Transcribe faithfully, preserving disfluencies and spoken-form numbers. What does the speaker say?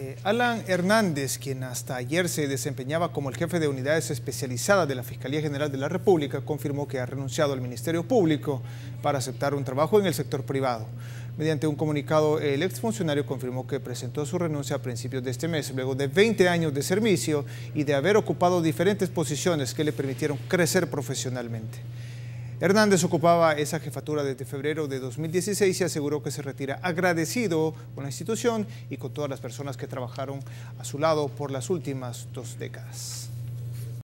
Eh, Alan Hernández, quien hasta ayer se desempeñaba como el jefe de unidades especializadas de la Fiscalía General de la República, confirmó que ha renunciado al Ministerio Público para aceptar un trabajo en el sector privado. Mediante un comunicado, el exfuncionario confirmó que presentó su renuncia a principios de este mes, luego de veinte años de servicio y de haber ocupado diferentes posiciones que le permitieron crecer profesionalmente. Hernández ocupaba esa jefatura desde febrero de dos mil dieciséis y aseguró que se retira agradecido con la institución y con todas las personas que trabajaron a su lado por las últimas dos décadas.